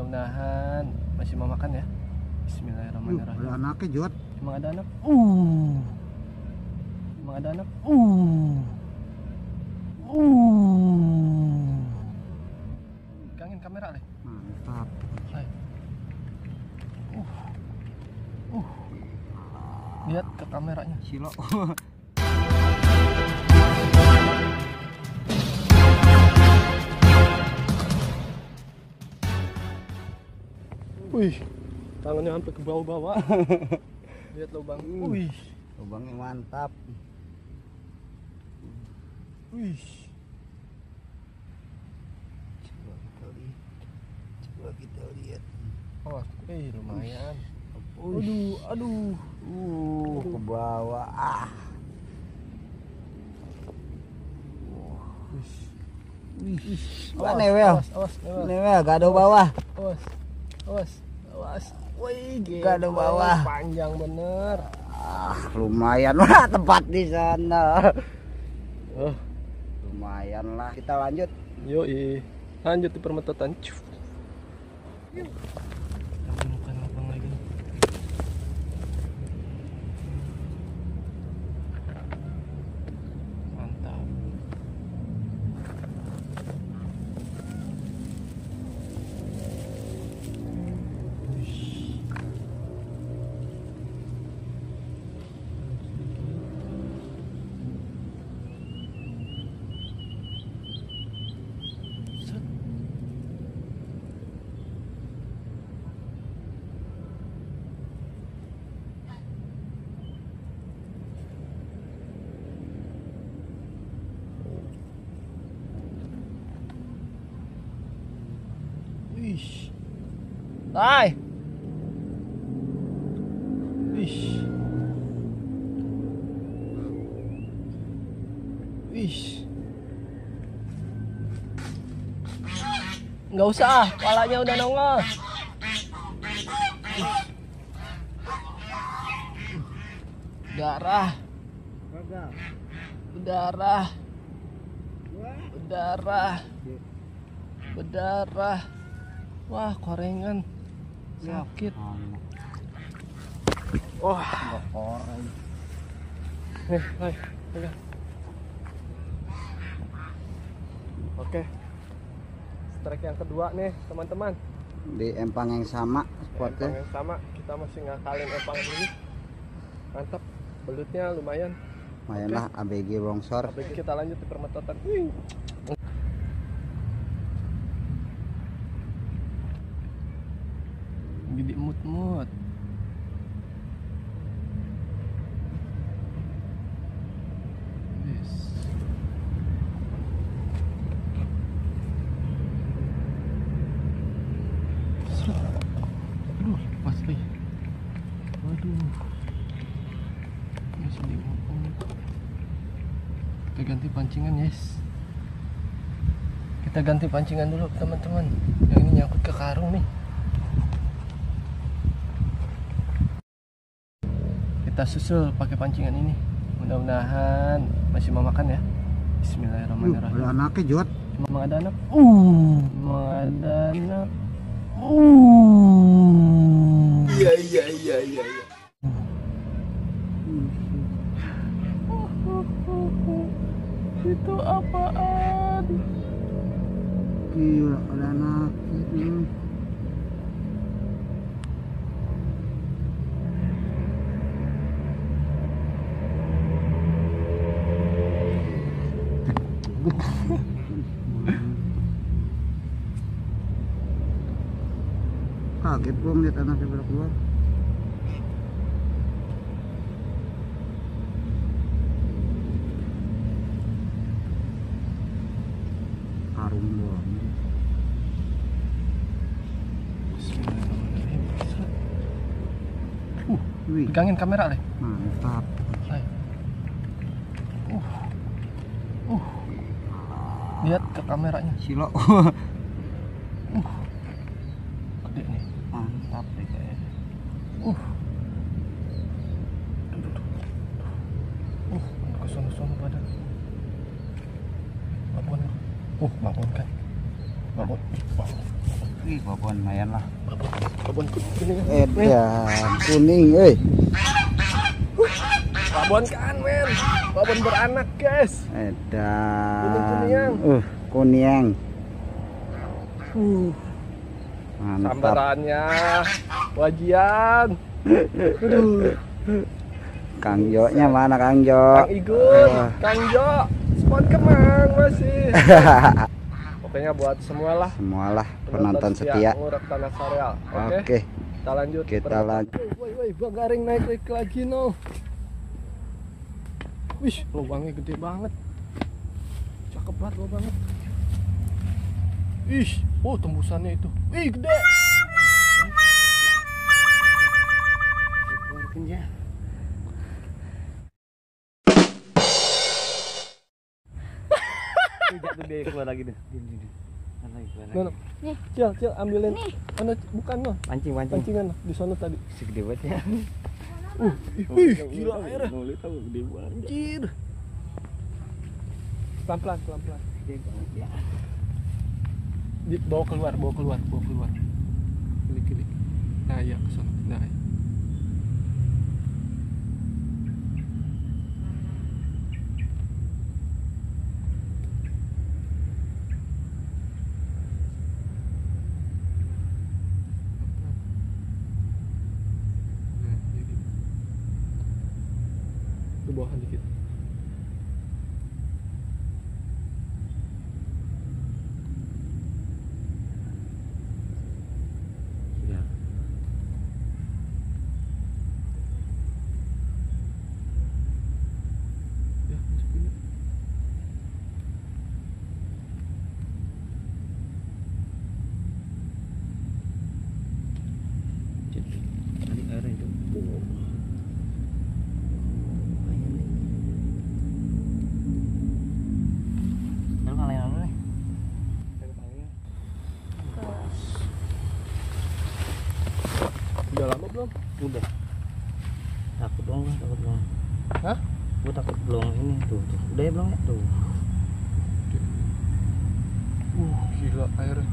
Mudah-mudahan masih mau makan ya. Bismillahirrahmanirrahim. Ada anaknya Jod. Emang ada anak? Emang ada anak? Pegangin kamera deh. Mantap. Hai. Lihat ke kameranya. Silo. Wih, tangannya sampai ke bawah-bawah. Lihat lubang. Wih, Lubangnya mantap. wih. Coba kita lihat. Oh, lumayan. Aduh. Ke bawah. Wah, newel. Awas, newel. Newel, gak ada bawah. Awas. Wih, Gak ada bawah. Panjang bener. Lumayan lah tempat di sana. Oh, Lumayan lah. Kita lanjut. yoi. Lanjut di permetotan. Yuk. Bukan abang lagi nih. Mantap. Wih. Hai. Wih. Nggak usah, palanya udah nongol. Darah. Berdarah. Wah, korengan. Sakit. Wah, Koreng. hai, pegang. Oke. Strike yang kedua nih, teman-teman. Di empang yang sama Empang spotnya. yang sama, kita masih ngakalin empang ini. Mantap, belutnya lumayan. Lumayan lah ABG longsor. Tapi kita lanjut di permetotan. Wih. Gede mut-mut. Yes. Aduh, lepas lagi. Waduh. Masih di ngomong. Kita ganti pancingan, yes. Kita ganti pancingan dulu, teman-teman. Yang ini nyangkut ke karung nih. Kita susul pakai pancingan ini. Mudah-mudahan masih mau makan ya. Bismillahirrahmanirrahim. Ada anaknya Jod. Emang ada anak? Emang ada anak? Iya. Itu apaan? Gila, ada anaknya. Kaget gua ngeliat anaknya pada keluar. Karung doang. Bismillahirrahmanirrahim. Wih, Pegangin kamera deh. mantap. Hai. Lihat ke kameranya. Silo. Gede nih. Mantap deh kayaknya. Ke sono-sono badan. Babon. Babon kan. Babon. Wih, babon lumayan lah. Babon kuning. Kuning, euy. Babon kan, men. Babon beranak, guys. Edan. Kuning. Mantap. Sambarannya wajian. Aduh. Kang Jo-nya mana Kang Jo? Kang Igun, Kang Jo, spon Kemang masih. Pokoknya buat semualah penonton setia. Ngurak Tanah Sareal. Oke. Kita lanjut. Woi, Bang Garing naik lagi no. Wih, lubangnya gede banget. Cakep banget lubangnya. Ih, oh tembusannya itu. Ih, gede. Jatuh dia keluar lagi deh. Nih, Cil, ambilin. Mana bukan no? Pancingan di sana tadi. segede banget ya. Ih, gila airnya. Lu tahu gede banget. Anjir. Pelan-pelan. Gede banget ya. Bawa keluar. Klik. Nah, ya ke sana. Nah. Ya. Ke bawah dikit. Ya. Ya, masukin. Tadi airnya itu. Udah lama belum? Udah. Takut dong. Hah? Gua takut belum ini tuh. Udah ya belum ya? Tuh. Gila airnya.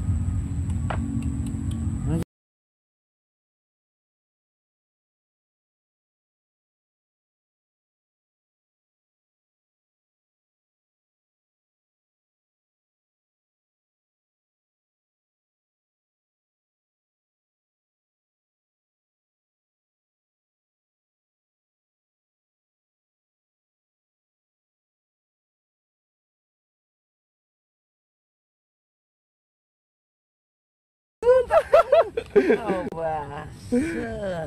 Oh, basah.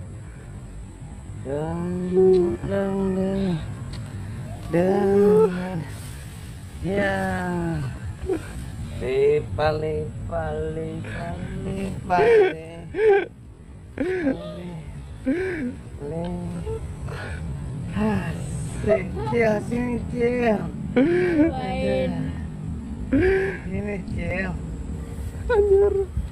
Deng. Ya. Pale. Sini, Cil. Ini, Cil. Anjir.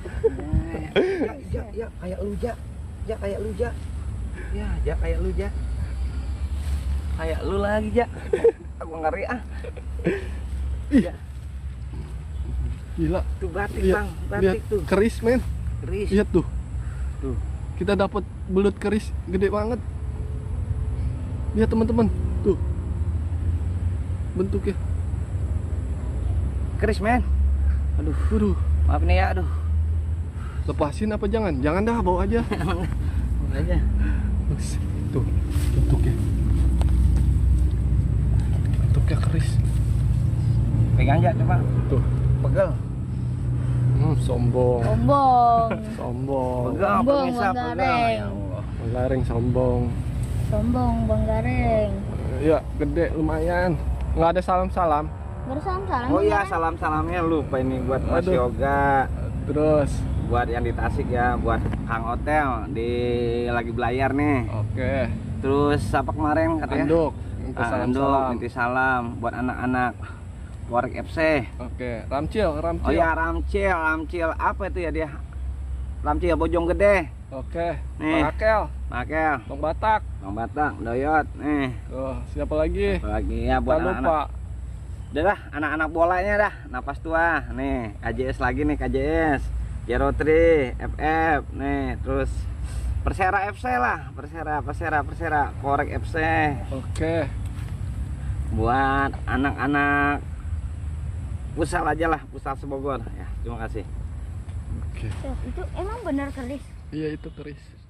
Ya kayak lu, Ja. Kayak lu, Ja. Ya, kayak lu, Ja. Kayak lu lagi, Ja. Aku ngeri ah. Ih. Gila. Tuh batik, Lihat, Bang. lihat Batik tuh. keris, men. Keris. Lihat tuh. Tuh. Kita dapat belut keris gede banget. Lihat teman-teman, tuh. Bentuknya. Keris, men. Aduh. Maaf nih ya, aduh. Lepasin apa jangan? Jangan dah, bawa aja. Bawa aja. Tuh, bentuknya. Bentuknya keris. Pegang aja coba. Tuh. Pegel. Sombong. Pegang pemirsa, Bang pegang. Gareng. Ya Allah. Bang Garing sombong. Bang Gareng. Ya, gede lumayan. Nggak ada salam-salam. Bersalam-salam. Oh iya, salam-salamnya lupa ini buat Mas Aduh. Yoga. Terus, Buat yang di Tasik ya, buat Kang Hotel di lagi belayar nih. oke. Terus apa kemarin katanya? Anduk. Minta salam-salam. Minta salam buat anak-anak Warek FC. Oke, Ramcil. Oh ya, Ramcil apa itu ya dia? Ramcil Bojonggede. Oke, Nih. Bang Akel, Makel, Bang Batak. Bang Batak, Doyot. Nih, Tuh, siapa lagi? lagi ya buat Jangan anak-anak. lupa. Udah dah, anak-anak bolanya dah, napas tua. Nih, KJS lagi nih, KJS. 03 FF nih, terus Persera FC lah, Persera Korek FC. Oke. Buat anak-anak Pusal aja lah, Pusal Sebogor ya. Terima kasih. Oke. Itu emang benar keris? Iya itu keris.